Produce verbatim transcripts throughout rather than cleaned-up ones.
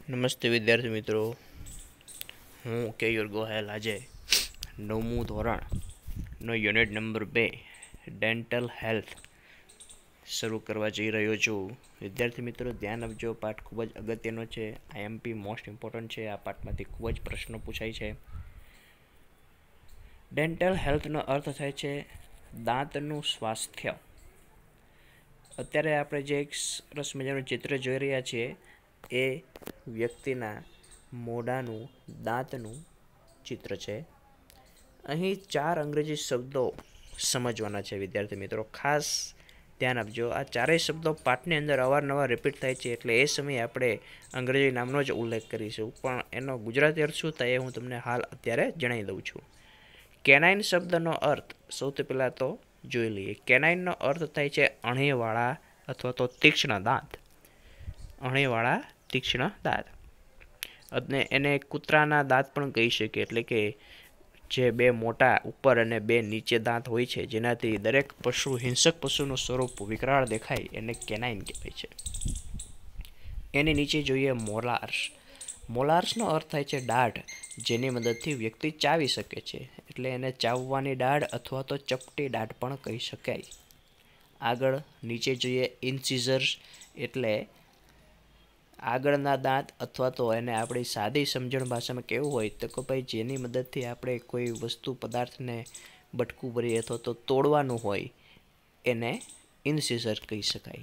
નમસ્તે વિદ્યાર્થી મિત્રો, હું કેયુર ગોહેલ આજે નવમું ધોરણનો યુનિટ નંબર બે ડેન્ટલ હેલ્થ શરૂ કરવા જઈ રહ્યો છું. વિદ્યાર્થી મિત્રો ધ્યાન આપજો, પાઠ ખૂબ જ અગત્યનો છે. આઈએમપી મોસ્ટ ઇમ્પોર્ટન્ટ છે. આ પાઠમાંથી ખૂબ જ પ્રશ્નો પૂછાય છે. ડેન્ટલ હેલ્થનો અર્થ થાય છે દાંતનું સ્વાસ્થ્ય. અત્યારે આપણે જે એક સરસ મજાનું ચિત્ર જોઈ રહ્યા છીએ એ વ્યક્તિના મોઢાનું દાંતનું ચિત્ર છે. અહીં ચાર અંગ્રેજી શબ્દો સમજવાના છે વિદ્યાર્થી મિત્રો, ખાસ ધ્યાન આપજો. આ ચારેય શબ્દો પાઠની અંદર અવારનવાર રિપીટ થાય છે, એટલે એ સમયે આપણે અંગ્રેજી નામનો જ ઉલ્લેખ કરીશું, પણ એનો ગુજરાતી અર્થ શું થાય એ હું તમને હાલ અત્યારે જણાવી દઉં છું. કેનાઇન શબ્દનો અર્થ સૌથી પહેલાં તો જોઈ લઈએ. કેનાઇનનો અર્થ થાય છે અણીવાળા અથવા તો તીક્ષ્ણ દાંત. અણીવાળા તીક્ષ્ણ દાંત અને એને કૂતરાના દાંત પણ કહી શકીએ, એટલે કે જે બે મોટા ઉપર અને બે નીચે દાંત હોય છે, જેનાથી દરેક પશુ હિંસક પશુનું સ્વરૂપ વિકરાળ દેખાય, એને કેનાઇન કહેવાય છે. એની નીચે જોઈએ મોલાર્સ. મોલાર્સનો અર્થ થાય છે દાઢ, જેની મદદથી વ્યક્તિ ચાવી શકે છે, એટલે એને ચાવવાની દાઢ અથવા તો ચપટી દાઢ પણ કહી શકાય. આગળ નીચે જોઈએ ઇન્સિઝર્સ, એટલે આગળના દાંત, અથવા તો એને આપણી સાદી સમજણ ભાષામાં કેવું હોય તો કે ભાઈ જેની મદદથી આપણે કોઈ વસ્તુ પદાર્થને બટકું ભરીએ અથવા તો તોડવાનું હોય એને ઇન્સિઝર કહી શકાય.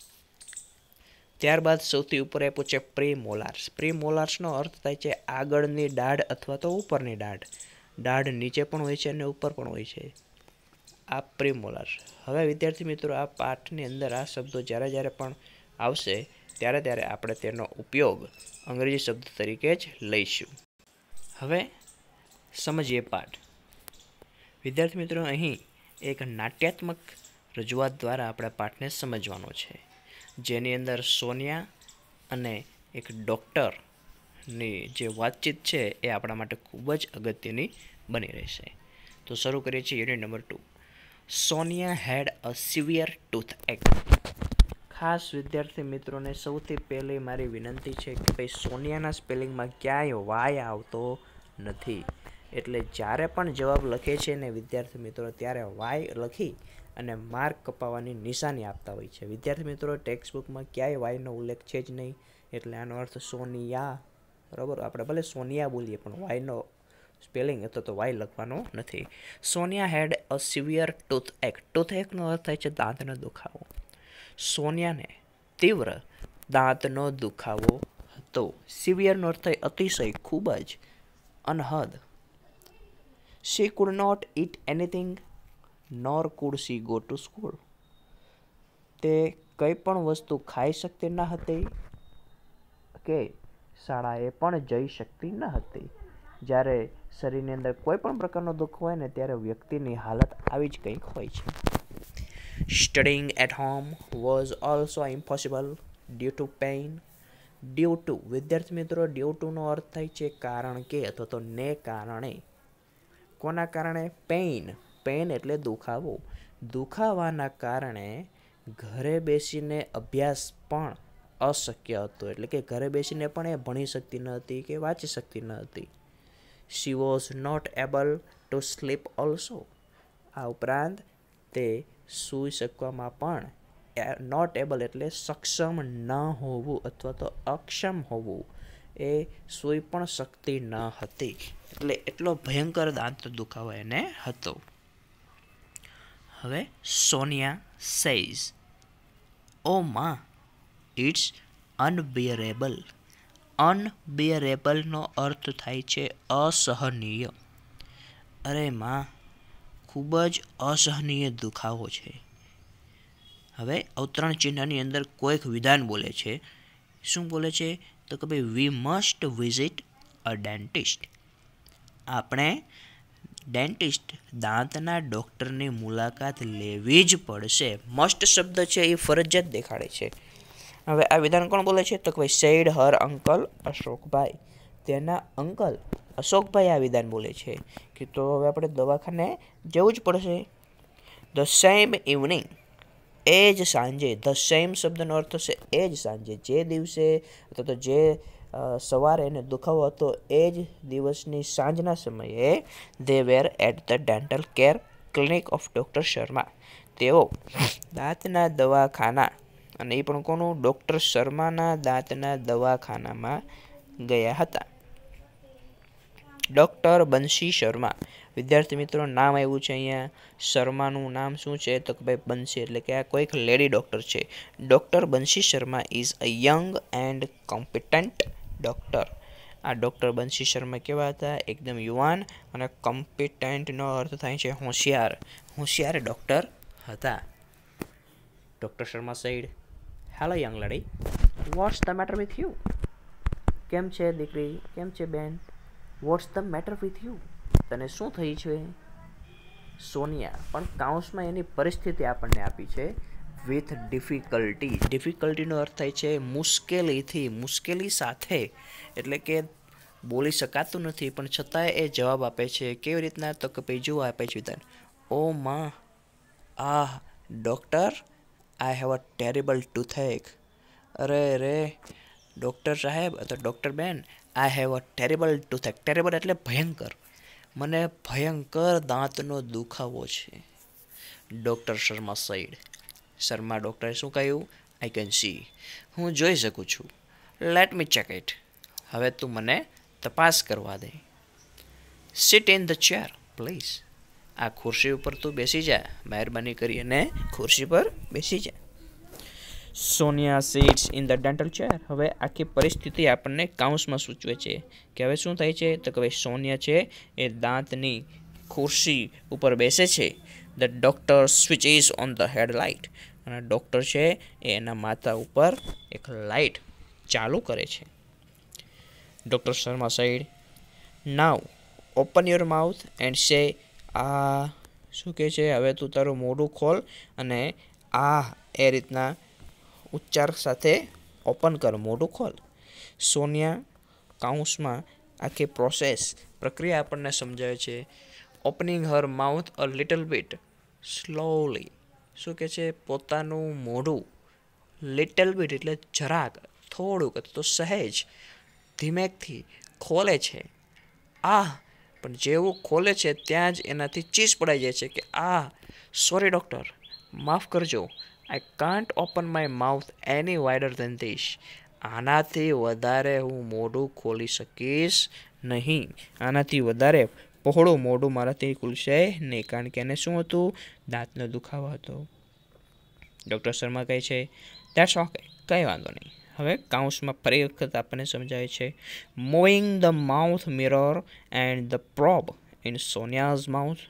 ત્યારબાદ સૌથી ઉપર આપ્યું છે પ્રીમોલાર્સ. પ્રીમોલાર્સનો અર્થ થાય છે આગળની દાઢ અથવા તો ઉપરની દાઢ. દાઢ નીચે પણ હોય છે અને ઉપર પણ હોય છે. આ પ્રીમોલાર્સ. હવે વિદ્યાર્થી મિત્રો, આ પાઠની અંદર આ શબ્દો જ્યારે જ્યારે પણ આવશે ત્યારે ત્યારે આપણે તેનો ઉપયોગ અંગ્રેજી શબ્દ તરીકે જ લઈશું. હવે સમજીએ પાઠ. વિદ્યાર્થી મિત્રો, અહીં એક નાટ્યાત્મક રજૂઆત દ્વારા આપણે પાઠને સમજવાનો છે, જેની અંદર સોનિયા અને એક ડૉક્ટરની જે વાતચીત છે એ આપણા માટે ખૂબ જ અગત્યની બની રહેશે. તો શરૂ કરીએ છીએ unit number two. Sonia had a severe toothache. ખાસ વિદ્યાર્થી મિત્રોને સૌથી પહેલી મારી વિનંતી છે કે ભાઈ સોનિયાના સ્પેલિંગમાં ક્યાંય વાય આવતો નથી, એટલે જ્યારે પણ જવાબ લખે છે ને વિદ્યાર્થી મિત્રો, ત્યારે વાય લખી અને માર્ક કપાવવાની નિશાની આપતા હોય છે. વિદ્યાર્થી મિત્રો, ટેક્સ્ટબુકમાં ક્યાંય વાયનો ઉલ્લેખ છે જ નહીં, એટલે આનો અર્થ સોનિયા, બરાબર. આપણે ભલે સોનિયા બોલીએ પણ વાયનો સ્પેલિંગ અથવા તો વાય લખવાનો નથી. Sonia had a severe toothache. ટૂથ એકનો અર્થ થાય છે દાંતનો દુખાવો. સોનિયાને તીવ્ર દાંતનો દુખાવો હતો. સિવિયરનો અર્થ થાય અતિશય, ખૂબ જ, અનહદ. She could not eat anything nor could she go to school. તે કંઈ પણ વસ્તુ ખાઈ શકતી ન હતી કે શાળાએ પણ જઈ શકતી ન હતી. જ્યારે શરીરની અંદર કોઈ પણ પ્રકારનો દુઃખ હોય ને ત્યારે વ્યક્તિની હાલત આવી જ કંઈક હોય છે. Studying at home was also impossible due to pain. Due to, વિદ્યાર્થી મિત્રો, ડ્યુ ટુનો અર્થ થાય છે કારણ કે અથવા તો ને કારણે. કોના કારણે? પેઇન. પેઇન એટલે દુખાવો. દુખાવાના કારણે ઘરે બેસીને અભ્યાસ પણ અશક્ય હતો, એટલે કે ઘરે બેસીને પણ એ ભણી શકતી ન હતી કે વાંચી શકતી ન હતી. She was not able to sleep also. આ ઉપરાંત તે સૂઈ શકવામાં પણ નોટ એબલ એટલે સક્ષમ ન હોવું અથવા તો અક્ષમ હોવું, એ સૂઈ પણ શકતી ન હતી, એટલે એટલો ભયંકર દાંત દુખાવો એને હતો. હવે સોનિયા સેઝ, ઓ માં, ઇટ્સ અનબિયરેબલ. અનબિયરેબલનો અર્થ થાય છે અસહનીય. અરે માં, ખૂબ જ અસહનીય દુખાવો છે. હવે અવતરણ ચિહ્નની અંદર કોઈક વિધાન બોલે છે. શું બોલે છે? તો કે ભાઈ we must visit a dentist. આપણે ડેન્ટિસ્ટ, દાંતના ડૉક્ટરની મુલાકાત લેવી જ પડશે. મસ્ટ શબ્દ છે એ ફરજિયાત દેખાડે છે. હવે આ વિધાન કોણ બોલે છે? તો કે ભાઈ સેડ હર અંકલ અશોકભાઈ. તેના અંકલ અશોકભાઈ આ વિધાન બોલે છે કે તો હવે આપણે દવાખાને જવું જ પડશે. ધ સેમ ઇવનિંગ, એ જ સાંજે. ધ સેમ શબ્દનો અર્થ થશે એ જ સાંજે. જે દિવસે અથવા તો જે સવારે એને દુખાવો હતો એ જ દિવસની સાંજના સમયે they were at the dental care clinic of doctor Sharma. તેઓ દાંતના દવાખાના, અને એ પણ કોનું? ડૉક્ટર શર્માના દાંતના દવાખાનામાં ગયા હતા. ડૉક્ટર બંસી શર્મા. વિદ્યાર્થી મિત્રો, નામ આવ્યું છે અહીંયા. શર્માનું નામ શું છે? તો કે ભાઈ બંસી, એટલે કે આ કોઈક લેડી ડૉક્ટર છે. Doctor Bansi Sharma is a young and competent doctor. આ ડૉક્ટર બંસી શર્મા કેવા હતા? એકદમ યુવાન, અને કોમ્પિટન્ટનો અર્થ થાય છે હોશિયાર. હોશિયાર ડૉક્ટર હતા. Doctor Sharma said, hello young lady, what's the matter with you? કેમ છે દીકરી? કેમ છે બેન? What's the matter with you? તને શું થઈ છે? સોનિયા. પણ કાઉન્સમાં એની પરિસ્થિતિ આપણને આપી છે વિથ ડિફિકલ્ટી. ડિફિકલ્ટીનો અર્થ થાય છે મુશ્કેલીથી, મુશ્કેલી સાથે, એટલે કે બોલી શકાતું નથી પણ છતાંય એ જવાબ આપે છે. કેવી રીતના? તો કે ભાઈ જુઓ આપે છે વિધાન. ઓ માં, ah doctor, I have a terrible toothache. અરે રે ડૉક્ટર સાહેબ અથવા ડૉક્ટર બેન, I have a terrible toothache. Terrible એટલે ભયંકર. મને ભયંકર દાંતનો દુખાવો છે. Doctor Sharma said. શર્મા ડૉક્ટરે શું કહ્યું? I can see. હું જોઈ શકું છું. Let me check it. હવે તું મને તપાસ કરવા દે. Sit in the chair please. આ ખુરશી ઉપર તું બેસી જા. મહેરબાની કરીને ખુરશી પર બેસી જા. Sonia sits in the dental chair. હવે આખી પરિસ્થિતિ આપણને કાઉન્સમાં સૂચવે છે કે હવે શું થાય છે? તો કે ભાઈ સોનિયા છે એ દાંતની ખુરશી ઉપર બેસે છે. The doctor switches on the headlight. અને ડૉક્ટર છે એ એના માથા ઉપર એક લાઇટ ચાલુ કરે છે. Doctor Sharma said, now open your mouth and say ah. શું કહે છે? હવે તું તારું મોઢું ખોલ અને આ એ રીતના ઉચ્ચાર સાથે ઓપન કર, મોઢું ખોલ. સોનિયા કાઉન્સમાં આખી પ્રોસેસ, પ્રક્રિયા આપણને સમજાવે છે. Opening her mouth a little bit slowly. શું કહે છે? પોતાનું મોઢું લિટલ બીટ એટલે જરાક, થોડુંક અથવા તો સહેજ ધીમેકથી ખોલે છે. આ પણ જેવું ખોલે છે ત્યાં જ એનાથી ચીસ પડાઈ જાય છે કે આ સોરી ડૉક્ટર, માફ કરજો, I can't open my mouth any wider than this. આનાથી વધારે હું મોઢું ખોલી શકીશ નહીં. આનાથી વધારે પહોળું મોઢું મારાથી ખુલશે નહીં, કારણ કે એને શું હતું? દાંતનો દુખાવો હતો. ડૉક્ટર શર્મા કહે છે દેટ્સ ઓકે, કંઈ વાંધો નહીં. હવે કાઉન્સમાં ફરી વખત આપણને સમજાય છે. Moving the mouth mirror and the probe in Sonia's mouth.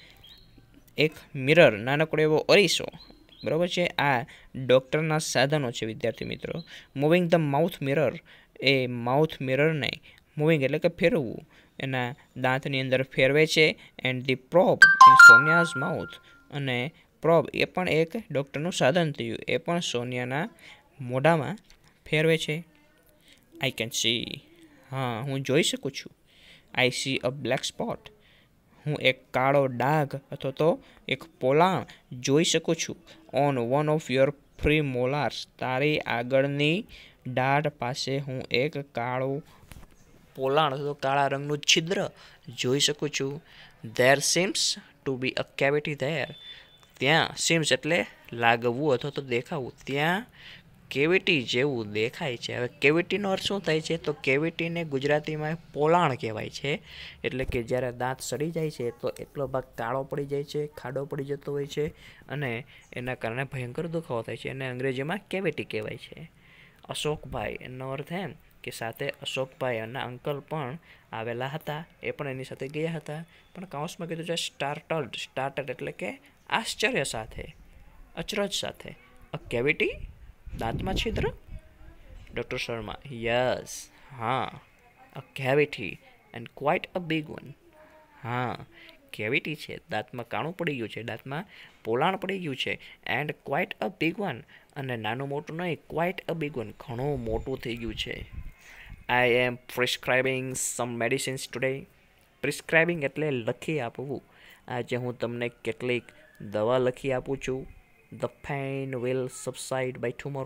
એક મિરર, નાનકડો એવો અરીસો, બરાબર છે. આ ડૉક્ટરના સાધનો છે વિદ્યાર્થી મિત્રો. મૂવિંગ ધ માઉથ મિરર, એ માઉથ મિરરને મૂવિંગ એટલે કે ફેરવવું, એના દાંતની અંદર ફેરવે છે. And the probe in Sonia's mouth, અને પ્રોબ એ પણ એક ડૉક્ટરનું સાધન થયું, એ પણ સોનિયાના મોઢામાં ફેરવે છે. I can see. હા, હું જોઈ શકું છું. I see a black spot. હું એક કાળો ડાઘ અથવા તો એક પોલાણ જોઈ શકું છું. On one of your free molars. તારી આગળની દાઢ પાસે હું એક કાળું પોલાણ અથવા તો કાળા રંગનું છિદ્ર જોઈ શકું છું. There seems to be a cavity there. ત્યાં સીમ્સ એટલે લાગવું અથવા તો દેખાવું, ત્યાં કેવિટી જેવું દેખાય છે. હવે કેવિટીનો અર્થ શું થાય છે? તો કેવિટીને ગુજરાતીમાં પોલાણ કહેવાય છે. એટલે કે જ્યારે દાંત સડી જાય છે તો એટલો ભાગ કાળો પડી જાય છે, ખાડો પડી જતો હોય છે, અને એના કારણે ભયંકર દુખાવો થાય છે. એને અંગ્રેજીમાં કેવિટી કહેવાય છે. અશોકભાઈ એનો અર્થ એમ કે સાથે અશોકભાઈ અને અંકલ પણ આવેલા હતા, એ પણ એની સાથે ગયા હતા. પણ કાઉન્સમાં કીધું છે સ્ટાર્ટલ્ડ. સ્ટાર્ટલ્ડ એટલે કે આશ્ચર્ય સાથે, અચરજ સાથે. અ કેવિટી, દાંતમાં છિદ્ર. ડૉક્ટર શર્મા યસ, હા, a cavity and quite a big one. હા, કેવિટી છે, દાંતમાં કાણું પડી ગયું છે, દાંતમાં પોલાણ પડી ગયું છે. And quite a big one, અને નાનું મોટું નહીં, ક્વાઇટ અ બિગ વન, ઘણું મોટું થઈ ગયું છે. આઈ એમ પ્રિસ્ક્રાઇબિંગ સમ મેડિસિન્સ ટુડે. પ્રિસ્ક્રાઇબિંગ એટલે લખી આપવું. આજે હું તમને કેટલીક દવા લખી આપું છું. The pain will subside by tomorrow.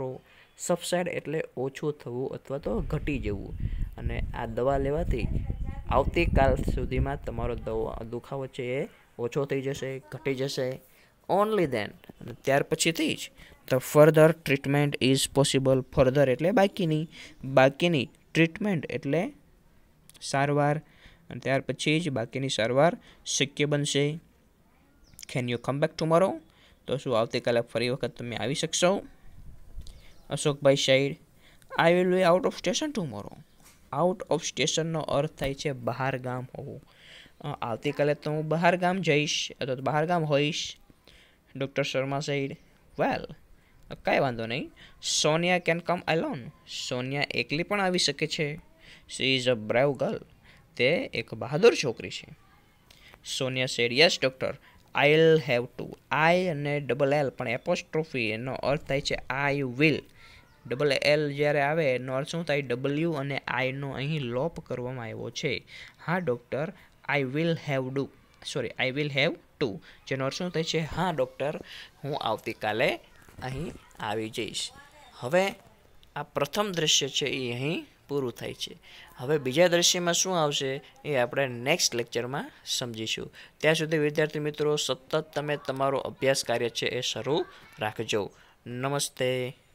Subside એટલે ઓછું થવું અથવા તો ઘટી જવું. અને આ દવા લેવાથી આવતીકાલ સુધીમાં તમારો દવા દુખાવો છે એ ઓછો થઈ જશે, ઘટી જશે. ઓનલી દેન, અને ત્યાર પછીથી જ the further treatment is possible. Further એટલે બાકીની, બાકીની ટ્રીટમેન્ટ એટલે સારવાર, અને ત્યાર પછી જ બાકીની સારવાર શક્ય બનશે. Can you come back tomorrow? તો શું આવતીકાલે ફરી વખત તમે આવી શકશો? Ashokbhai said, I will be out of station tomorrow. Out of સ્ટેશનનો અર્થ થાય છે બહાર ગામ હોવું. આવતીકાલે તો હું બહાર ગામ જઈશ અથવા તો બહાર ગામ હોઈશ. ડૉક્ટર શર્મા સાઈડ, વેલ કાંઈ વાંધો નહીં. Sonia can come alone. Sonia એકલી પણ આવી શકે છે. She is a brave girl. તે એક બહાદુર છોકરી છે. Sonia said, yes doctor, I will have to. I અને ડબલ એલ પણ એપોસ્ટ્રોફી, એનો અર્થ થાય છે આઈ વિલ. ડબલ એલ જ્યારે આવે એનો અર્થ શું થાય? ડબલ્યુ અને આઈનો અહીં લોપ કરવામાં આવ્યો છે. હા doctor, I will have do sorry I will have to, જેનો અર્થ શું થાય છે? હા ડૉક્ટર, હું આવતીકાલે અહીં આવી જઈશ. હવે આ પ્રથમ દ્રશ્ય છે એ અહીં પૂરું થાય છે. હવે બીજા દ્રશ્યમાં શું આવશે એ આપણે નેક્સ્ટ લેક્ચરમાં સમજીશું. ત્યાં સુધી વિદ્યાર્થી મિત્રો સતત તમે તમારો અભ્યાસ કાર્ય છે એ શરૂ રાખજો. નમસ્તે.